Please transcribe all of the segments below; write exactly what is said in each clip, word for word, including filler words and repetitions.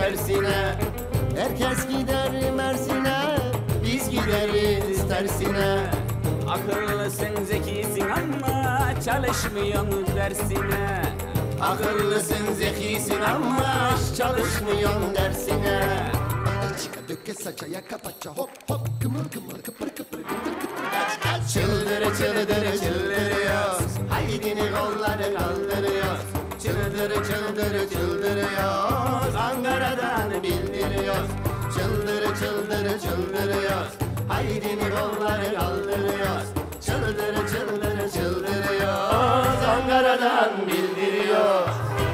tersine. Herkes gider Mersin'e, biz gideriz tersine. Akıllısın zekisin ama çalışmıyorsun dersine. Akıllısın zekisin ama çalışmıyorsun dersine. Çıka döke saça yaka paça hop hop kımır kımır kıpır kıpır kıpır kıpır. Çıldır çıldır çıldırıyoruz, haydini kolları kaldırıyoruz. Çıldır çıldır çıldırıyoruz, Ankara'dan bildiriyoruz. Çıldır çıldır çıldırıyoruz, haydini kolları kaldırıyoruz. Çıldır çıldır çıldırıyoruz, Ankara'dan bildiriyoruz.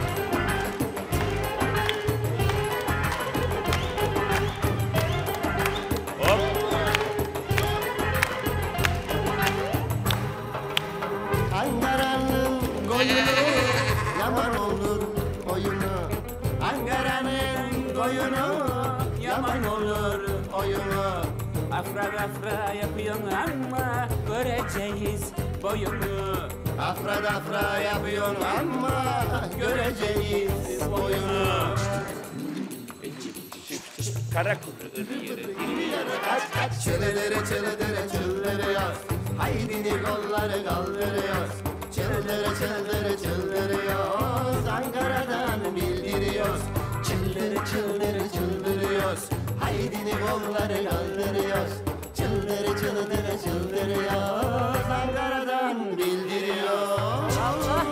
Ankara'nın koyunu yaman olur oyunu. Ankara'nın koyunu yaman olur oyunu. Afra afra yapıyorsun ama göreceğiz boyunu. Afra dafra yapıyorsun ama göreceğiz boyunu. Karakul. Çıldır çıldır çıldırıyoruz, haydini kolları kaldırıyoruz. Çıldır çıldır çıldırıyoruz, Ankara'dan bildiriyoruz. Çıldır çıldır çıldırıyoruz, haydini kolları kaldırıyoruz. Çıldır çıldır çıldırıyoruz, Ankara'dan bildiriyoruz. Allah!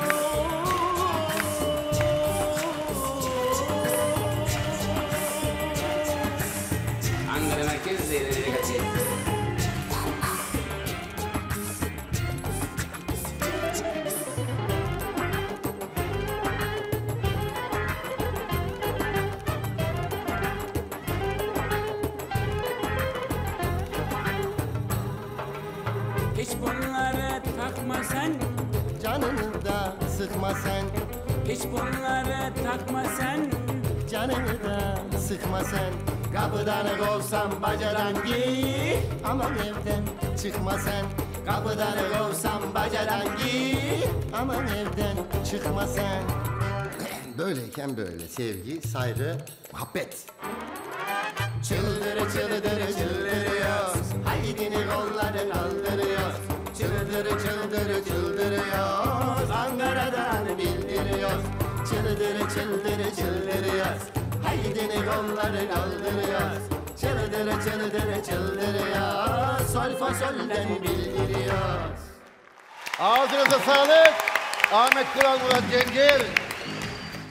Ankara merkez değerleri kaçıyor. Hiç bunları takma sen, Canını da sıkma sen, hiç bunları takma sen. canını da sıkma sen. Kapıdan kovsam bacadan giy, aman evden çıkma sen. Kapıdan kovsam bacadan giy, aman evden çıkma sen. Böyleyken böyle sevgi, saygı, muhabbet. Çıldır çıldır çıldırıyoruz, haydini kolları kaldırıyoruz. Çıldır çıldır çıldırıyoruz, Ankara'dan bildiriyoruz. Çıldır çıldır çıldırıyoruz, haydini kolları kaldırıyoruz. Çıldır çıldır çıldırıyoruz, sol fa solden bildiriyoruz. Ağzınıza sağlık. Ahmet Kural, Murat Cengel.